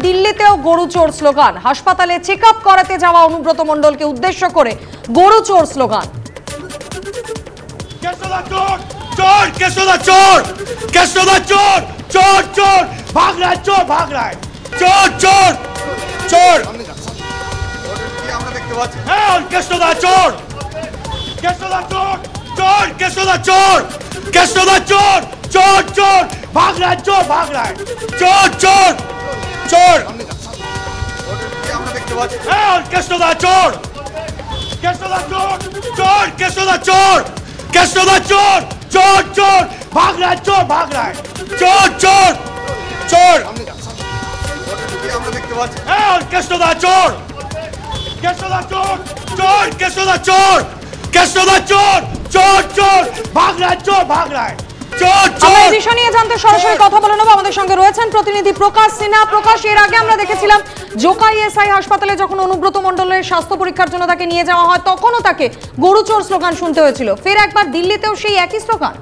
দিল্লিতেও গরু চোর স্লোগান। হাসপাতালে চেক আপ করাতে যাওয়া অনুব্রত মণ্ডলকে উদ্দেশ্য করে গরু চোর স্লোগান। কেশোদা চোর চোর, কেশোদা চোর, কেশোদা চোর, চোর চোর ভাগ রায়, চোর ভাগ রায়, চোর চোর চোর। আমরা দেখতে পাচ্ছি হ্যাঁ কেশোদা চোর, কেশোদা চোর চোর, কেশোদা চোর, কেশোদা চোর, চোর চোর ভাগ রায়, চোর ভাগ রায়, চোর চোর চোর। আমরা দেখতে পাচ্ছি হ্যাঁ কেশোদা চোর, কেশোদা চোর চোর, কেশোদা চোর, কেশোদা চোর, চোর চোর ভাগ রায়, চোর ভাগ রায়, চোর চোর চোর। আমরা দেখতে পাচ্ছি হ্যাঁ কেশোদা চোর, কেশোদা চোর চোর, কেশোদা চোর, কেশোদা চোর, চোর চোর ভাগ রায়, চোর ভাগ রায়, চোর চোর। এই বিষয় নিয়ে জানতে সরাসরি কথা বলে নেব। আমাদের সঙ্গে রয়েছেন প্রতিনিধি প্রকাশ সিনহা। প্রকাশ, এর আগে আমরা দেখেছিলাম জোকাই এসআই হাসপাতালে যখন অনুব্রত মণ্ডলের স্বাস্থ্য পরীক্ষার জন্য তাকে নিয়ে যাওয়া হয় তখনও তাকে গরু চোর স্লোগান শুনতে হয়েছিল। ফের একবার দিল্লিতেও সেই একই স্লোগান।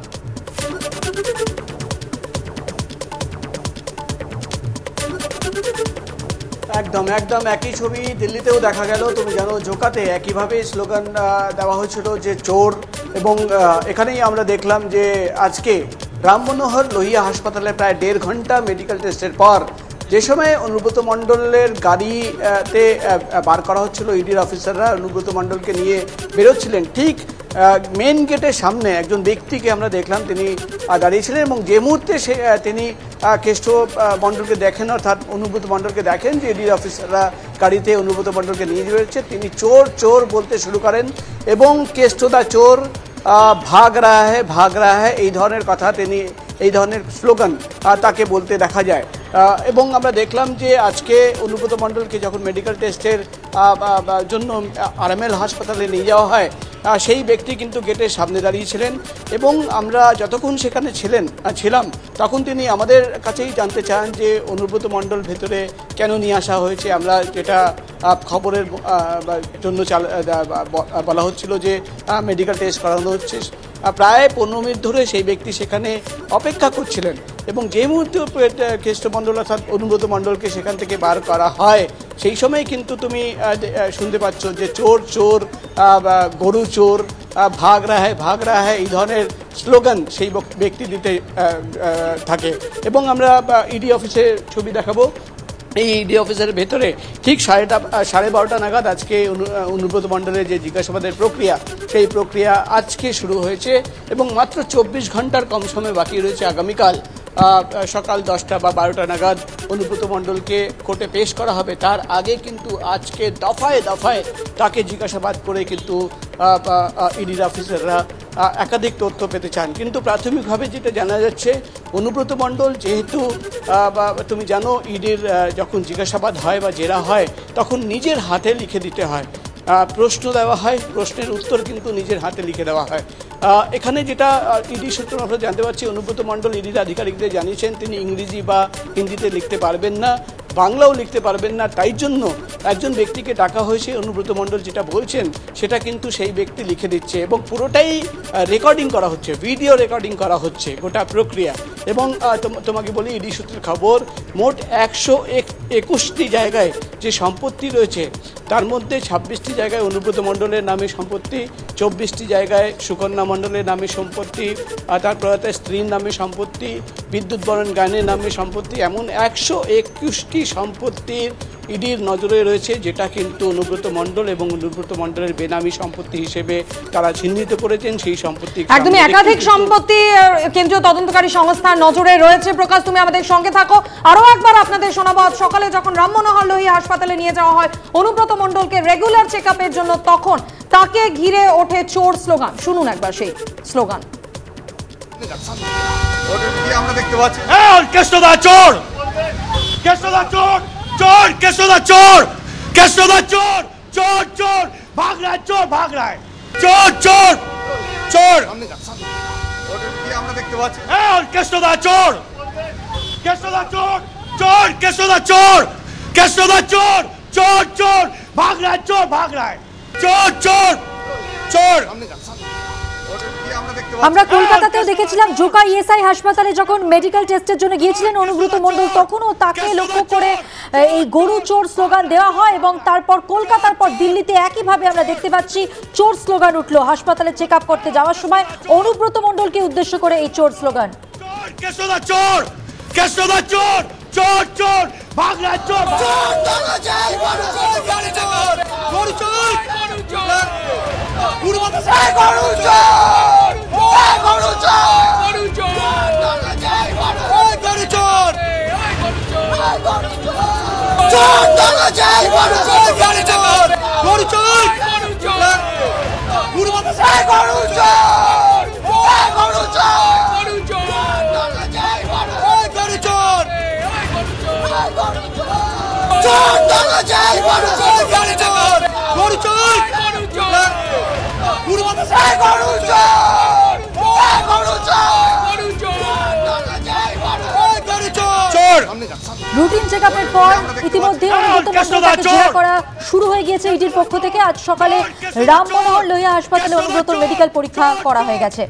একদম একদম একই ছবি দিল্লিতেও দেখা গেল। তুমি জানো জোকাতে একইভাবে স্লোগান দেওয়া হয়েছিল যে চোর, এবং এখানেই আমরা দেখলাম যে আজকে রাম মনোহর লোহিয়া হাসপাতালে প্রায় 1.5 ঘন্টা মেডিকেল টেস্টের পর যে সময় অনুব্রত মণ্ডলের গাড়িতে বার করা হচ্ছিল, ইডির অফিসাররা অনুব্রত মণ্ডলকে নিয়ে বেরোচ্ছিলেন, ঠিক মেন গেটের সামনে একজন ব্যক্তিকে আমরা দেখলাম তিনি দাঁড়িয়েছিলেন, এবং যে মুহূর্তে তিনি কেষ্ট মণ্ডলকে দেখেন, অর্থাৎ অনুব্রত মণ্ডলকে দেখেন যে ইডির অফিসাররা গাড়িতে অনুব্রত মণ্ডলকে নিয়ে বেরোচ্ছে, তিনি চোর চোর বলতে শুরু করেন এবং কেষ্টদা চোর, ভাগ রাহা হ্যায় এই ধরনের কথা, তিনি এই ধরনের স্লোগান তাকে বলতে দেখা যায়। এবং আমরা দেখলাম যে আজকে অনুব্রত মণ্ডলকে যখন মেডিকেল টেস্টের জন্য আরএমএল হাসপাতালে নিয়ে যাওয়া হয়, সেই ব্যক্তি কিন্তু গেটের সামনে দাঁড়িয়েছিলেন, এবং আমরা যতক্ষণ সেখানে ছিলাম তখন তিনি আমাদের কাছেই জানতে চান যে অনুব্রত মণ্ডল ভেতরে কেন নিয়ে আসা হয়েছে। আমরা যেটা খবরের জন্য বলা হচ্ছিল যে মেডিকেল টেস্ট করানো হচ্ছে, প্রায় 15 মিনিট ধরে সেই ব্যক্তি সেখানে অপেক্ষা করছিলেন, এবং যে মুহূর্তে কেষ্ট মণ্ডল অর্থাৎ অনুব্রত মণ্ডলকে সেখান থেকে বার করা হয় সেই সময় কিন্তু তুমি শুনতে পাচ্ছ যে চোর চোর, গরু চোর, ভাগ রাহা হ্যায় এই ধরনের স্লোগান সেই ব্যক্তি দিতে থাকে। এবং আমরা ইডি অফিসের ছবি দেখাবো। এই ইডি অফিসের ভেতরে ঠিক 12:30 নাগাদ আজকে অনুব্রত মণ্ডলের যে জিজ্ঞাসাবাদের প্রক্রিয়া, সেই প্রক্রিয়া আজকে শুরু হয়েছে, এবং মাত্র 24 ঘন্টার কম সময় বাকি রয়েছে। আগামীকাল সকাল 10টা বা 12টা নাগাদ অনুব্রত মণ্ডলকে কোর্টে পেশ করা হবে। তার আগে কিন্তু আজকে দফায় দফায় তাকে জিজ্ঞাসাবাদ করে কিন্তু ইডির অফিসাররা একাধিক তথ্য পেতে চান। কিন্তু প্রাথমিকভাবে যেটা জানা যাচ্ছে, অনুব্রত মণ্ডল যেহেতু তুমি জানো ইডির যখন জিজ্ঞাসাবাদ হয় বা জেরা হয় তখন নিজের হাতে লিখে দিতে হয়, প্রশ্ন দেওয়া হয়, প্রশ্নের উত্তর কিন্তু নিজের হাতে লিখে দেওয়া হয়। এখানে যেটা ইডি সূত্র আমরা জানতে পারছি, অনুব্রত মণ্ডল ইডির আধিকারিকদের জানিয়েছেন তিনি ইংরেজি বা হিন্দিতে লিখতে পারবেন না, বাংলাও লিখতে পারবেন না, তাই জন্য একজন ব্যক্তিকে ডাকা হয়েছে। অনুব্রত মণ্ডল যেটা বলছেন সেটা কিন্তু সেই ব্যক্তি লিখে দিচ্ছে, এবং পুরোটাই রেকর্ডিং করা হচ্ছে, ভিডিও রেকর্ডিং করা হচ্ছে গোটা প্রক্রিয়া। এবং তোমাকে বলি ইডি সূত্রের খবর, মোট 121টি জায়গায় যে সম্পত্তি রয়েছে তার মধ্যে 26টি জায়গায় অনুব্রত মণ্ডলের নামে সম্পত্তি, 24টি জায়গায় সুকন্যা মণ্ডলের নামে সম্পত্তি, তার প্রয়াত স্ত্রীর নামে সম্পত্তি, বিদ্যুৎ বরণ গানের নামে সম্পত্তি, এমন 121টি সম্পত্তির ইডির নজরে রয়েছে, যেটা কিন্তু অনুব্রত মণ্ডল এবং অনুব্রত মণ্ডলের বেনামি সম্পত্তি হিসেবে তারা চিহ্নিত করেছেন। সেই সম্পত্তি একদমই একাধিক সম্পত্তি কেন্দ্রীয় তদন্তকারী সংস্থার নজরে রয়েছে। প্রকাশ, তুমি আমাদের সঙ্গে থাকো। আরো একবার আপনাদের শোনাবো, সকালে যখন রাম মনোহর লোহিয়া হাসপাতালে নিয়ে যাওয়া হয় অনুব্রত মণ্ডলকে রেগুলার চেক আপের জন্য, তখন তাকে ঘিরে ওঠে চোর স্লোগান। শুনুন একবার সেই স্লোগান। আমরা দেখতে পাচ্ছি হ্যাঁ কেষ্টদা চোর, কেষ্টদা চোর চোর, কেষ্টদা চোর, কেষ্টদা চোর, চোর চোর ভাগ রায়, চোর ভাগ রায়, চোর চোর চোর। আমরা দেখতে পাচ্ছি হ্যাঁ কেষ্টদা চোর, কেষ্টদা চোর চোর, কেষ্টদা চোর, কেষ্টদা চোর, চোর চোর ভাগ রায়, চোর ভাগ রায়, চোর চোর চোর। আমরা আমরা কলকাতাতেও দেখেছিলাম জোকা ইএসআই হাসপাতালে যখন মেডিকেল টেস্টের জন্য গিয়েছিলেন অনুব্রত মণ্ডল, তখনও তাকে লক্ষ্য করে এই গরু চোর স্লোগান দেওয়া হয় এবং তারপর কলকাতার পর দিল্লিতে একইভাবে আমরা দেখতে পাচ্ছি চোর স্লোগান উঠলো হাসপাতালে চেক আপ করতে যাওয়ার সময় অনুব্রত মণ্ডলকে উদ্দেশ্য করে এই চোর স্লোগান। চোর কেশোদা চোর, চোর চোর ভাগরা চোর, চোর দাদা জয় গরু চোর, গরু চোর, গরু চোর, গরু চোর, গরু চোর, গরু চোর, গরু চোর, গরু চোর দাদা জয় গরু চোর, গরু চোর, চোর দাদা জয় গরু চোর, গরু চোর, গরু চোর, গরু চোর, গরু চোর, গরু চোর, গরু চোর, গরু চোর দাদা জয় গরু চোর, গরু চোর, চোর দাদা জয় গরু চোর, গরু চোর, গরু চোর, গরু চোর, গরু চোর, গরু চোর, গরু চোর, গরু চোর দাদা জয় গরু চোর। রুটিন চেকআপের পর ইতিমধ্যে অনুব্রত মণ্ডলকে জেরা করা শুরু হয়ে গিয়েছে ইডির পক্ষ থেকে। আজ সকালে রাম মনোহর লোহিয়া হাসপাতালে অনুব্রতর মেডিকেল পরীক্ষা করা হয়ে গেছে।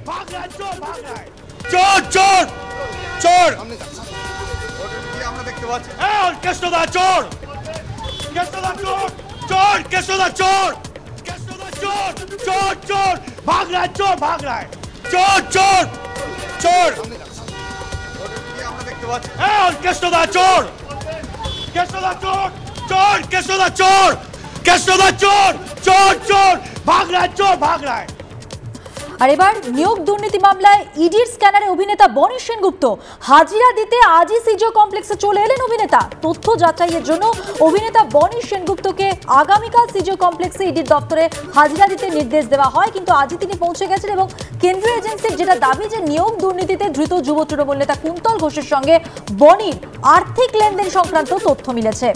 চোর চোর চোর আমরা দেখতে পাচ্ছি কেশোদা চোর, কেশোদা চোর, চোর কেশোদা চোর, কেশোদা চোর, চোর চোর ভাগরায়, চোর ভাগরায়, চোর চোর চোর আমরা দেখতে পাচ্ছি কেশোদা চোর, কেশোদা চোর, চোর কেশোদা চোর, কেশোদা চোর, চোর চোর ভাগরায়, চোর ভাগরায়। আর এবার নিয়োগ দুর্নীতি মামলায় ইডির স্ক্যানারে অভিনেতা বনি সেনগুপ্ত হাজিরা দিতে আজই সিজিও কমপ্লেক্সে চলে এলেন অভিনেতা। তথ্য যাচাইয়ের জন্য অভিনেতা বনি সেনগুপ্তকে আগামীকাল সিজিও কমপ্লেক্সে ইডির দপ্তরে হাজিরা দিতে নির্দেশ দেওয়া হয়, কিন্তু আজই তিনি পৌঁছে গেছেন এবং কেন্দ্রীয় এজেন্সির যেটা দাবি যে নিয়োগ দুর্নীতিতে ধৃত যুব তৃণমূল নেতা কুন্তল ঘোষের সঙ্গে বনির আর্থিক লেনদেন সংক্রান্ত তথ্য মিলেছে।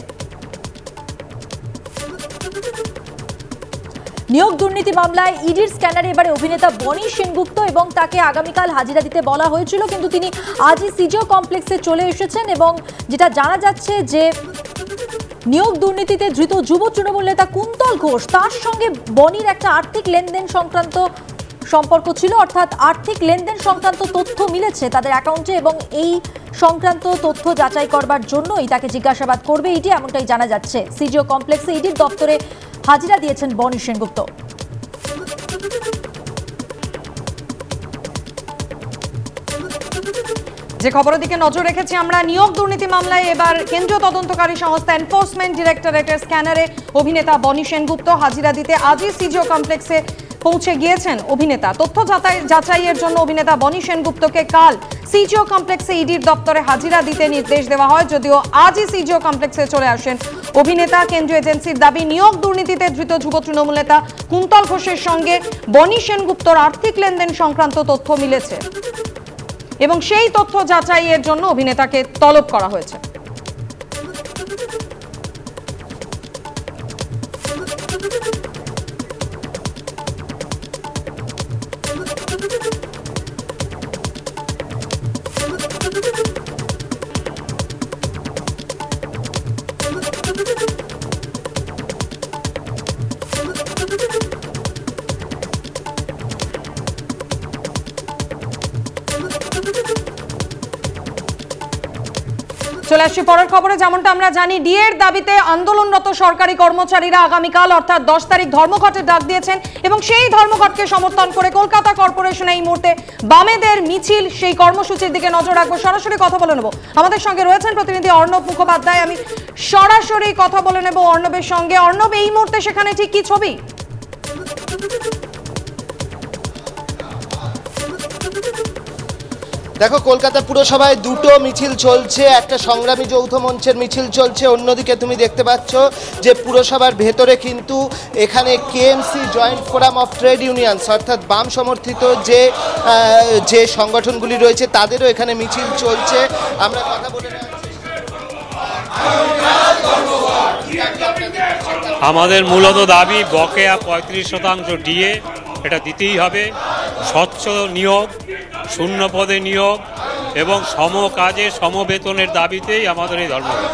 নিয়োগ দুর্নীতি মামলায় ইডির স্ক্যানারে এবারে অভিনেতা বনি সেনগুপ্ত এবং তাকে আগামীকাল হাজিরা দিতে বলা হয়েছিল, কিন্তু তিনি আজই সিজিও কমপ্লেক্সে চলে এসেছেন এবং যেটা জানা যাচ্ছে যে নিয়োগ দুর্নীতিতে ধৃত যুব তৃণমূল নেতা কুন্তল ঘোষ তার সঙ্গে বনির একটা আর্থিক লেনদেন সংক্রান্ত সম্পর্ক ছিল, অর্থাৎ আর্থিক লেনদেন সংক্রান্ত তথ্য মিলেছে তাদের অ্যাকাউন্টে এবং এই সংক্রান্ত তথ্য যাচাই করবার জন্যই তাকে জিজ্ঞাসাবাদ করবে ইডি, এমনটাই জানা যাচ্ছে। সিজিও কমপ্লেক্সে ইডির দপ্তরে হাজিরা দিয়েছেন বনি সেনগুপ্ত। যে খবরের দিকে নজর রেখেছি আমরা, নিয়োগ দুর্নীতি মামলায় এবার কেন্দ্রীয় তদন্তকারী সংস্থা এনফোর্সমেন্ট ডিরেক্টরেটের স্ক্যানারে অভিনেতা বনি সেনগুপ্ত হাজিরা দিতে আজই সিজিও কমপ্লেক্সে পৌঁছে গিয়েছেন অভিনেতা। তথ্য যাচাইয়ের জন্য অভিনেতা বনি সেনগুপ্তকে কাল সিজিও কমপ্লেক্সে ইডির দপ্তরে হাজিরা দিতে নির্দেশ দেওয়া হয়, যদিও আজই সিজিও কমপ্লেক্সে চলে আসেন অভিনেতা। কেন্দ্রীয় এজেন্সির দাবি নিয়োগ দুর্নীতিতে ধৃত যুব তৃণমূল নেতা কুন্তল ঘোষের সঙ্গে বনি সেনগুপ্তর আর্থিক লেনদেন সংক্রান্ত তথ্য মিলেছে এবং সেই তথ্য যাচাইয়ের জন্য অভিনেতাকে তলব করা হয়েছে। চলে আসছি পরের খবরে। যেমনটা আমরা জানি, ডিএর দাবিতে আন্দোলনরত সরকারি কর্মচারীরা আগামীকাল অর্থাৎ 10 তারিখ ধর্মঘটের ডাক দিয়েছেন এবং সেই ধর্মঘটকে সমর্থন করে কলকাতা কর্পোরেশন এই মুহূর্তে বামেদের মিছিল, সেই কর্মসূচির দিকে নজর রাখবো। সরাসরি কথা বলে নেব, আমাদের সঙ্গে রয়েছেন প্রতিনিধি অর্ণব মুখোপাধ্যায়। আমি সরাসরি কথা বলে নেব অর্ণবের সঙ্গে। অর্ণব, এই মুহূর্তে সেখানে ঠিক কি ছবি? দেখো, কলকাতা পুরসভায় দুটো মিছিল চলছে, একটা সংগ্রামী যৌথ মঞ্চের মিছিল চলছে, অন্যদিকে তুমি দেখতে পাচ্ছ যে পুরসভার ভেতরে কিন্তু এখানে KMC joint forum of trade unions অর্থাৎ বাম সমর্থিত যে সংগঠনগুলি রয়েছে তাদেরও এখানে মিছিল চলছে। আমরা কথা বলে আমাদের মূলত দাবি বকেয়া 35% ডিএ এটা দিতেই হবে, স্বচ্ছ নিয়োগ, শূন্য পদে নিয়োগ এবং সম কাজে সম বেতনের দাবিতেই আমাদের এই ধর্মঘট।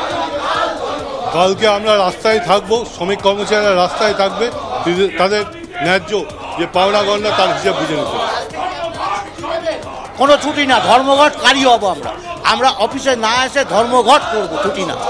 কালকে আমরা রাস্তায় থাকবো, শ্রমিক কর্মচারীরা রাস্তায় থাকবে, তাদের ন্যায্য যে পাওনা গণনা তার হিসেব বুঝে নিতে। কোনো ছুটি না, ধর্মঘটকারী হব আমরা। আমরা অফিসে না এসে ধর্মঘট করবো, ছুটি না।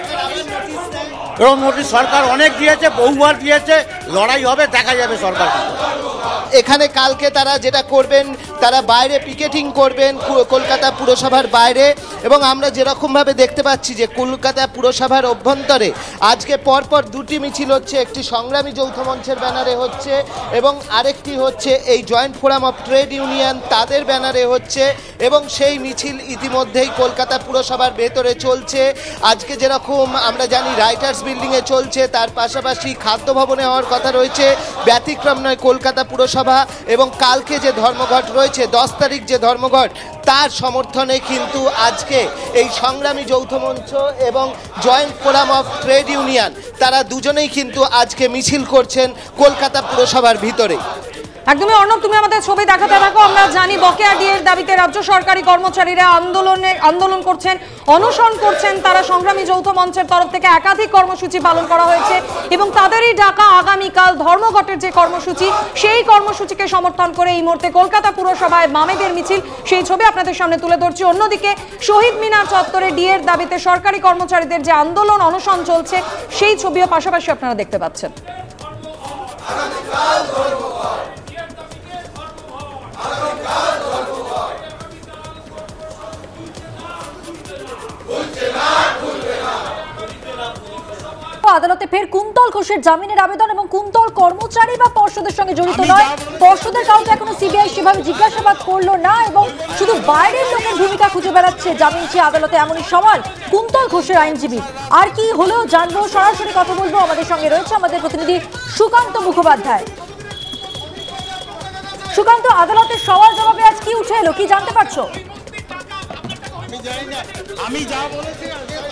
এরকম নোটিশ সরকার অনেক দিয়েছে, বহুবার দিয়েছে, লড়াই হবে, দেখা যাবে সরকার। এখানে কালকে তারা যেটা করবেন, তারা বাইরে পিকেটিং করবেন কলকাতা পুরসভার বাইরে, এবং আমরা যেরকমভাবে দেখতে পাচ্ছি যে কলকাতা পুরসভার অভ্যন্তরে আজকে পরপর দুটি মিছিল হচ্ছে, একটি সংগ্রামী যৌথ মঞ্চের ব্যানারে হচ্ছে এবং আরেকটি হচ্ছে এই joint forum of trade union তাদের ব্যানারে হচ্ছে, এবং সেই মিছিল ইতিমধ্যেই কলকাতা পুরসভার ভেতরে চলছে। আজকে যেরকম আমরা জানি রাইটার্স বিল্ডিংয়ে চলছে, তার পাশাপাশি খাদ্য ভবনে হওয়ার কথা রয়েছে, ব্যতিক্রম নয় কলকাতা পুরসভা। এবং কালকে যে ধর্মঘট রয়েছে 10 তারিখ যে ধর্মঘট, তার সমর্থনে কিন্তু আজকে এই সংগ্রামী যৌথ মঞ্চ এবং joint forum of trade union তারা দুজনেই কিন্তু আজকে মিছিল করছেন কলকাতা পুরসভার ভিতরে। একদমই অর্ণব, তুমি আমাদের ছবি দেখাতে থাকো। আমরা জানি বকেয়া ডিএর দাবিতে রাজ্য সরকারি কর্মচারীরা আন্দোলন করছেন, অনশন করছেন। তারা সংগ্রামী যৌথ মঞ্চের তরফ থেকে একাধিক কর্মসূচি পালন করা হয়েছে এবং তাদেরই ডাকা আগামীকাল ধর্মঘটের যে কর্মসূচি, সেই কর্মসূচিকে সমর্থন করে এই মুহূর্তে কলকাতা পুরসভায় মামেদের মিছিল, সেই ছবি আপনাদের সামনে তুলে ধরছি। অন্যদিকে শহীদ মিনার চত্বরে ডিএর দাবিতে সরকারি কর্মচারীদের যে আন্দোলন অনশন চলছে, সেই ছবিও পাশাপাশি আপনারা দেখতে পাচ্ছেন। আদালতে ফের কুন্তল ঘোষের জামিনের আবেদন এবং কুন্তল কর্মচারী বা পর্ষদের সঙ্গে জড়িত নয়, পর্ষদের কাউকে এখনো সিবিআই সেভাবে জিজ্ঞাসাবাদ করলো না এবং শুধু বাইরের লোকের ভূমিকা খুঁজে বেড়াচ্ছে জামিন চেয়ে আদালতে, এমনই সওয়াল কুন্তল ঘোষের আইনজীবী। আর কি হলেও জানবো, সরাসরি কথা বলবো। আমাদের সঙ্গে রয়েছে আমাদের প্রতিনিধি সুকান্ত মুখোপাধ্যায়। সুকান্ত, আদালতের সওয়াল জবাবে আজ কি উঠে এলো, কি জানতে পারছো? আমি যা বলেছি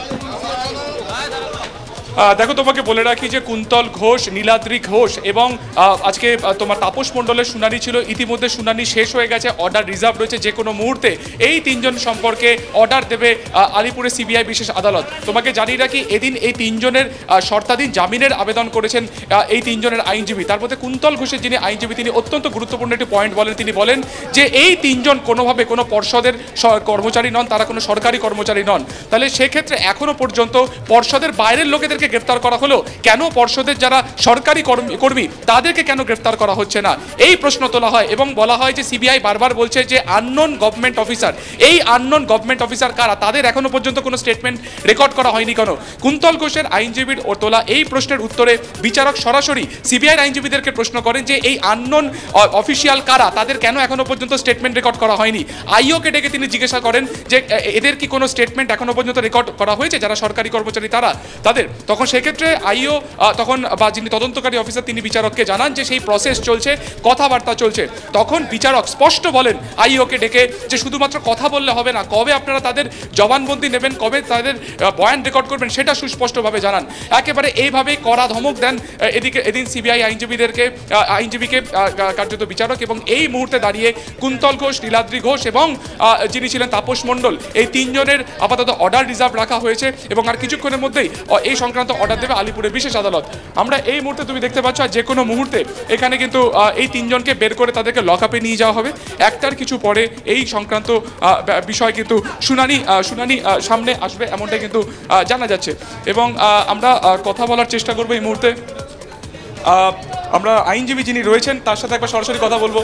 দেখো, তোমাকে বলে রাখি যে কুন্তল ঘোষ, নীলাদ্রি ঘোষ এবং আজকে তোমার তাপস মণ্ডলের শুনানি ছিল। ইতিমধ্যে শুনানি শেষ হয়ে গেছে, অর্ডার রিজার্ভ রয়েছে। যে কোনো মুহূর্তে এই তিনজন সম্পর্কে অর্ডার দেবে আলিপুরের সিবিআই বিশেষ আদালত। তোমাকে জানিয়ে রাখি, এদিন এই তিনজনের শর্তাধীন জামিনের আবেদন করেছেন এই তিনজনের আইনজীবী। তার মধ্যে কুন্তল ঘোষের যিনি আইনজীবী, তিনি অত্যন্ত গুরুত্বপূর্ণ একটি পয়েন্ট বলেন। তিনি বলেন যে এই তিনজন কোনোভাবে কোনো পর্ষদের কর্মচারী নন, তারা কোনো সরকারি কর্মচারী নন। তাহলে সেক্ষেত্রে এখনো পর্যন্ত পর্ষদের বাইরের লোকেদেরকে গ্রেফতার করা হলো, কেন পর্ষদের যারা সরকারি কর্মী তাদেরকে কেন গ্রেফতার করা হচ্ছে না, এই প্রশ্ন তোলা হয়। এবং বলা হয় যে সিবিআই বারবার বলছে যে আননোন গভর্নমেন্ট অফিসার, এই আননোন গভর্নমেন্ট অফিসার কারা, তাদের এখনো পর্যন্ত কোনো স্টেটমেন্ট রেকর্ড করা হয়নি কেন। কুন্তল ঘোষের আইনজীবীর তোলা এই প্রশ্নের উত্তরে বিচারক সরাসরি সিবিআই আইনজীবীদেরকে প্রশ্ন করেন যে এই আননোন অফিসিয়াল কারা, তাদের কেন এখনো পর্যন্ত স্টেটমেন্ট রেকর্ড করা হয়নি। আইওকে ডেকে তিনি জিজ্ঞাসা করেন যে এদের কি কোনো স্টেটমেন্ট এখনো পর্যন্ত রেকর্ড করা হয়েছে, যারা সরকারি কর্মচারী তাদের। তখন সেক্ষেত্রে আইও তখন বা যিনি তদন্তকারী অফিসার তিনি বিচারককে জানান যে সেই প্রসেস চলছে, কথাবার্তা চলছে। তখন বিচারক স্পষ্ট বলেন আইওকে ডেকে যে শুধুমাত্র কথা বললে হবে না, কবে আপনারা তাদের জবানবন্দি নেবেন, কবে তাদের বয়ান রেকর্ড করবেন, সেটা সুস্পষ্টভাবে জানান। একেবারে এইভাবেই কড়া ধমক দেন এদিন সিবিআই আইনজীবীকে কার্যত বিচারক। এবং এই মুহূর্তে দাঁড়িয়ে কুন্তল ঘোষ, নীলাদ্রি ঘোষ এবং যিনি ছিলেন তাপস মণ্ডল, এই তিনজনের আপাতত অর্ডার রিজার্ভ রাখা হয়েছে এবং আর কিছুক্ষণের মধ্যেই এই সংক্রান্ত অর্ডার দেবে আলিপুরের বিশেষ আদালত। আমরা এই মুহূর্তে তুমি দেখতে পাচ্ছ যে কোনো মুহূর্তে এখানে কিন্তু এই তিনজনকে বের করে তাদেরকে লকআপে নিয়ে যাওয়া হবে। একটার কিছু পরে এই সংক্রান্ত বিষয় কিন্তু শুনানি সামনে আসবে, এমনটাই কিন্তু জানা যাচ্ছে। এবং আমরা কথা বলার চেষ্টা করবো এই মুহূর্তে। আমরা আইনজীবী যিনি রয়েছেন তার সাথে একবার সরাসরি কথা বলবো।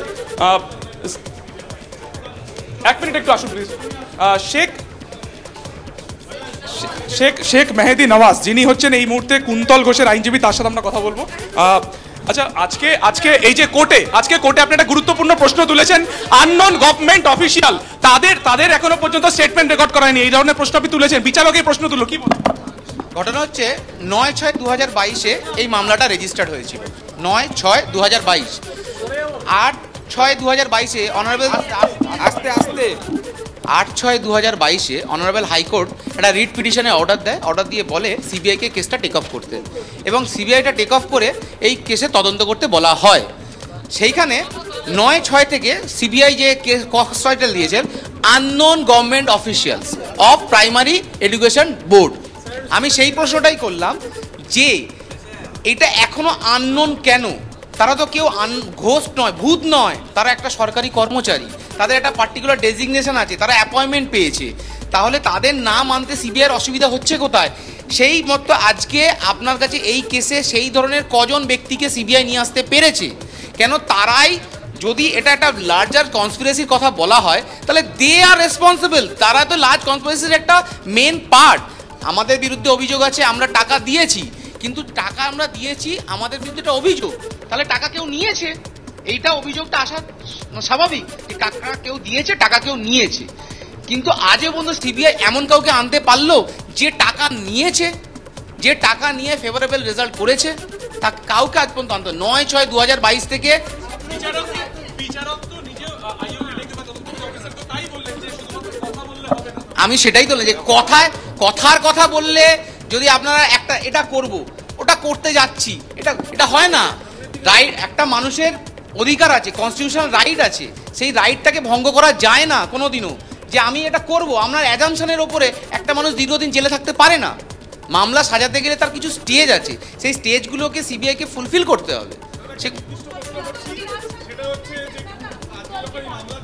এক মিনিট একটু আসুন প্লিজ। শেখ মেহেদি নওয়াজ, যিনি হচ্ছেন এই মুহূর্তে কুন্তল ঘোষের আইনজীবী, তার সাথে আমরা কথা বলবো। আচ্ছা, আজকে এই যে কোর্টে আপনি একটা গুরুত্বপূর্ণ প্রশ্ন তুলেছেন, আননোন গভর্নমেন্ট অফিসিয়াল তাদের এখনো পর্যন্ত স্টেটমেন্ট রেকর্ড করা হয়নি, এই ধরনের প্রশ্ন আপনি তুলেছেন। বিচারক এই প্রশ্ন তুললো, কি ঘটনা হচ্ছে 9/6/2022 এই মামলাটা রেজিস্টার্ড হয়েছিল। 9/6/2022, 8/6/2022 অনারেবল 8/6/2022 অনারেবল হাইকোর্ট একটা রিট পিটিশনে অর্ডার দিয়ে বলে সিবিআইকে কেসটা টেক অফ করতে, এবং সিবিআইটা টেক অফ করে এই কেসে তদন্ত করতে বলা হয়। সেইখানে 9/6 থেকে সিবিআই যে কক্স টাইটেল দিয়েছেন unknown government officials of primary education board. আমি সেই প্রশ্নটাই করলাম যে এটা এখনো আননোন কেন, তারা তো কেউ ঘোষ নয়, ভূত নয়, তারা একটা সরকারি কর্মচারী, তাদের একটা পার্টিকুলার ডেজিগনেশন আছে, তারা অ্যাপয়েন্টমেন্ট পেয়েছে। তাহলে তাদের নাম আনতে সিবিআইয়ের অসুবিধা হচ্ছে কোথায়? সেই মতো আজকে আপনার কাছে এই কেসে সেই ধরনের কজন ব্যক্তিকে সিবিআই নিয়ে আসতে পেরেছে, কেন তারাই, যদি এটা একটা লার্জার কনস্পিরেসির কথা বলা হয় তাহলে দে আর রেসপন্সিবল, তারা তো লার্জ কনস্পিরেসির একটা মেন পার্ট। আমাদের বিরুদ্ধে অভিযোগ আছে আমরা টাকা দিয়েছি, কিন্তু টাকা আমরা দিয়েছি আমাদের বিরুদ্ধে একটা অভিযোগ, তাহলে টাকা কেউ নিয়েছে, এইটা অভিযোগটা আসা স্বাভাবিক যে টাকা কেউ দিয়েছে, টাকা কেউ নিয়েছে। কিন্তু আজও পর্যন্ত সিবিআই এমন কাউকে আনতে পারলো যে টাকা নিয়েছে, যে টাকা নিয়ে ফেভারেবল রেজাল্ট করেছে, তা কাউকে আজ পর্যন্ত আনতে 9/6/2022 থেকে। আমি সেটাই তো, যে কথার কথা বললে যদি আপনারা এটা করব ওটা করতে যাচ্ছি, এটা হয় না। রাইট, একটা মানুষের অধিকার আছে, কনস্টিটিউশনাল রাইট আছে, সেই রাইটটাকে ভঙ্গ করা যায় না কোনোদিনও। যে আমি এটা করব, আপনার অ্যাজাম্পশনের ওপরে একটা মানুষ দীর্ঘদিন জেলে থাকতে পারে না। মামলা সাজাতে গেলে তার কিছু স্টেজ আছে, সেই স্টেজগুলোকে সিবিআইকে ফুলফিল করতে হবে। সে